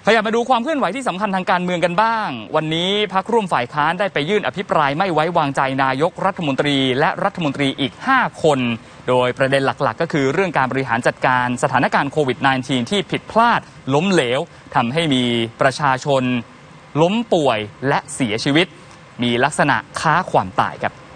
ขยับมาดูความเคลื่อนไหวที่สำคัญทางการเมืองกันบ้างวันนี้พรรคร่วมฝ่ายค้านได้ไปยื่นอภิปรายไม่ไว้วางใจนายกรัฐมนตรีและรัฐมนตรีอีก5คนโดยประเด็นหลักๆก็คือเรื่องการบริหารจัดการสถานการณ์โควิด -19 ที่ผิดพลาดล้มเหลวทำให้มีประชาชนล้มป่วยและเสียชีวิตมีลักษณะค้าความตายครับ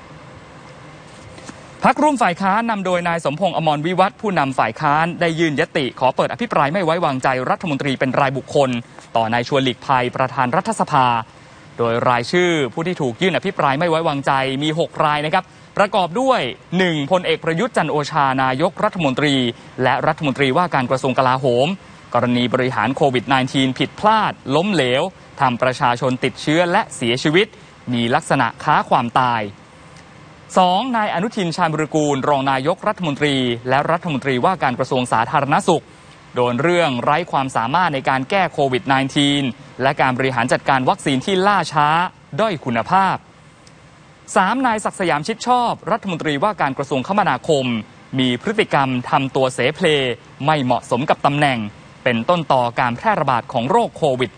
พรรคร่วมฝ่ายค้านนำโดยนายสมพงษ์อมรวิวัฒน์ผู้นำฝ่ายค้านได้ยื่นยติขอเปิดอภิปรายไม่ไว้วางใจรัฐมนตรีเป็นรายบุคคลต่อนายชวนหลีกภัยประธานรัฐสภาโดยรายชื่อผู้ที่ถูกยื่นอภิปรายไม่ไว้วางใจมี6รายนะครับประกอบด้วย 1. พลเอกประยุทธ์จันทร์โอชานายกรัฐมนตรีและรัฐมนตรีว่าการกระทรวงกลาโหมกรณีบริหารโควิด -19 ผิดพลาดล้มเหลวทำประชาชนติดเชื้อและเสียชีวิตมีลักษณะค้าความตาย 2. นายอนุทินชาญวิรุกูลรองนายกรัฐมนตรีและรัฐมนตรีว่าการกระทรวงสาธารณสุขโดนเรื่องไร้ความสามารถในการแก้โควิด -19 และการบริหารจัดการวัคซีนที่ล่าช้าด้อยคุณภาพ 3. นายศักดิ์สยามชิดชอบรัฐมนตรีว่าการกระทรวงคมนาคมมีพฤติกรรมทำตัวเสเพลไม่เหมาะสมกับตำแหน่งเป็นต้นต่อการแพร่ระบาดของโรคโควิด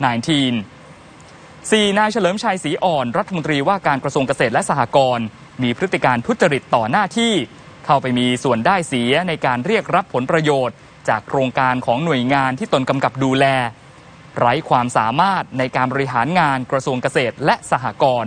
-19 4. นายเฉลิมชัยศรีอ่อนรัฐมนตรีว่าการกระทรวงเกษตรและสหกรณ์มีพฤติการทุจริตต่อหน้าที่เข้าไปมีส่วนได้เสียในการเรียกรับผลประโยชน์จากโครงการของหน่วยงานที่ตนกำกับดูแลไร้ความสามารถในการบริหารงานกระทรวงเกษตรและสหกรณ์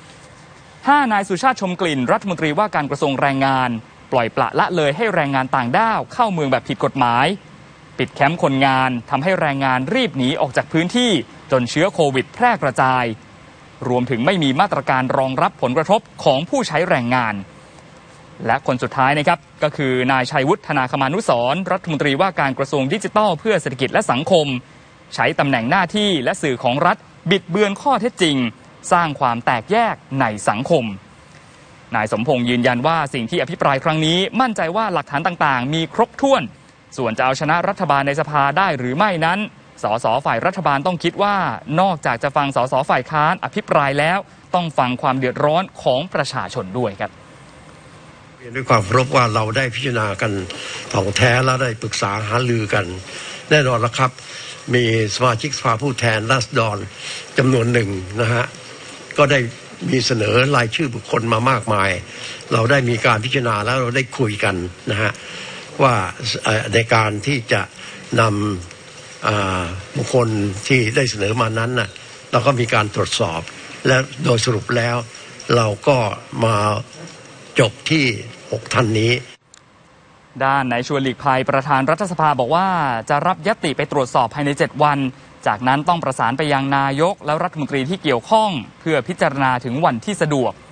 5. นายสุชาติชมกลิ่นรัฐมนตรีว่าการกระทรวงแรงงานปล่อยปละละเลยให้แรงงานต่างด้าวเข้าเมืองแบบผิดกฎหมายปิดแคมป์คนงานทำให้แรงงานรีบหนีออกจากพื้นที่จนเชื้อโควิดแพร่กระจายรวมถึงไม่มีมาตรการรองรับผลกระทบของผู้ใช้แรงงานและคนสุดท้ายนะครับก็คือนายชัยวุฒิธนาคมานุสรณ์รัฐมนตรีว่าการกระทรวงดิจิทัลเพื่อเศรษฐกิจและสังคมใช้ตำแหน่งหน้าที่และสื่อของรัฐบิดเบือนข้อเท็จจริงสร้างความแตกแยกในสังคมนายสมพงษ์ยืนยันว่าสิ่งที่อภิปรายครั้งนี้มั่นใจว่าหลักฐานต่างๆมีครบถ้วนส่วนจะเอาชนะรัฐบาลในสภาได้หรือไม่นั้นสสฝ่ายรัฐบาลต้องคิดว่านอกจากจะฟังสสฝ่ายค้านอภิปรายแล้วต้องฟังความเดือดร้อนของประชาชนด้วยครับด้วยความเคารพว่าเราได้พิจารณากันถ่องแท้และได้ปรึกษาหารือกันแน่นอนแล้วครับมีสมาชิกสภาผู้แทนราษฎรจำนวนหนึ่งนะฮะก็ได้มีเสนอรายชื่อบุคคลมามากมายเราได้มีการพิจารณาแล้วเราได้คุยกันนะฮะว่าในการที่จะนำบุคคลที่ได้เสนอมานั้นน่ะเราก็มีการตรวจสอบและโดยสรุปแล้วเราก็มาจบที่6ท่านนี้ด้านนายชวนหลีกภัยประธานรัฐสภาบอกว่าจะรับญัตติไปตรวจสอบภายใน7วันจากนั้นต้องประสานไปยังนายกและรัฐมนตรีที่เกี่ยวข้องเพื่อพิจารณาถึงวันที่สะดวก